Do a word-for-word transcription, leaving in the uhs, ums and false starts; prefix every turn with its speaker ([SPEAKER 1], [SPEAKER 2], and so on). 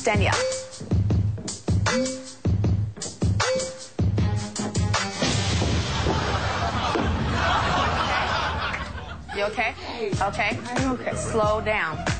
[SPEAKER 1] Ksenia. You okay? Okay.
[SPEAKER 2] I'm okay.
[SPEAKER 1] Slow down.